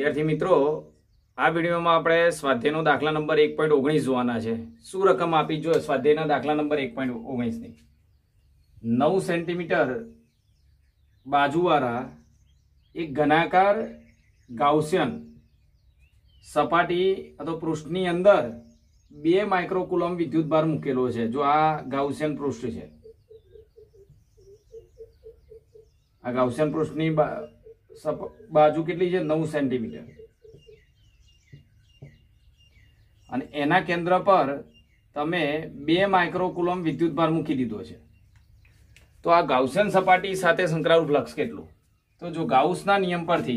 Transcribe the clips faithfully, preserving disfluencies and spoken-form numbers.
विद्यार्थी मित्रों आ विडियो में આપણે સ્વાધ્યાયનો દાખલા નંબર एक पॉइंट ओगनीस જોવાના છે। શું રકમ આપી જો સ્વાધ્યાયના દાખલા નંબર एक पॉइंट ओगनीस ની नौ સેન્ટીમીટર બાજુવાળા એક ઘનાકાર ગાઉસિયન સપાટી અથવા પૃષ્ઠની અંદર બે માઇક્રોકુલમ વિદ્યુતભાર મૂકેલો છે। જો આ ગાઉસિયન પૃષ્ઠ છે, આ ગાઉસિયન પૃષ્ઠની बाजू કેટલી છે नौ સેન્ટીમીટર અને એના કેન્દ્ર પર તમે બે માઇક્રોકુલમ વિદ્યુતભાર મૂકી દીધો છે। તો આ ગાઉસિયન સપાટી સાથે સંકળાયેલું ફ્લક્સ કેટલું? તો જો ગાઉસના નિયમ પરથી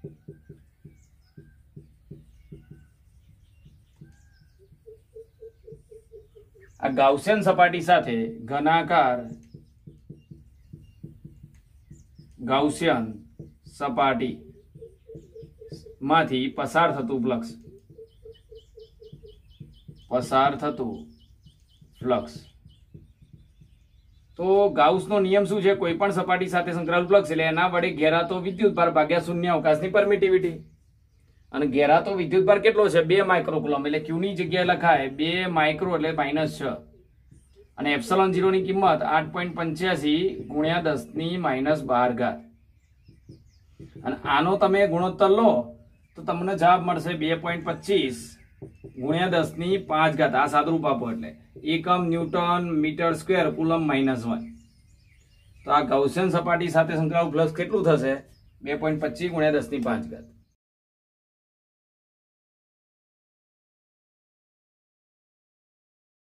આ ગાઉસિયન સપાટી સાથે ઘનાકાર ગાઉસિયન सपाटी माथी पसार थतु फ्लक्स पसार थतु फ्लक्स तो गाउस नो नियम शू है? कोई पण सपाटी साथे संकळाયેલું फ्लक्स એટલે એના વડે ઘેરાતો વિદ્યુતભાર ભાગ્યા શૂન્ય અવકાશની પરમિટિવિટી અને ઘેરાતો વિદ્યુતભાર કેટલો છે? બે માઇક્રોકુલમ એટલે q ની જગ્યાએ લખાય બે માઇક્રો એટલે માઈનસ છ અને એપ્સિલોન ઝીરો ની કિંમત आठ पॉइंट पचासी ગુણ્યા दस ની માઈનસ बारह घात અને આનો તમે ગુણોત્તર લો તો તમને જવાબ મળશે બે પોઈન્ટ પચીસ ગુણ્યા દસ ની પાંચ ઘાત। આ સાદરૂપ આપો એટલે એકમ newton metre square coulomb minus one. તો આ ગાઉસિયન સપાટી સાથે સંકળાયેલું ફ્લક્સ કેટલું થશે? બે પોઈન્ટ પચીસ ગુણ્યા દસ ની પાંચ ઘાત।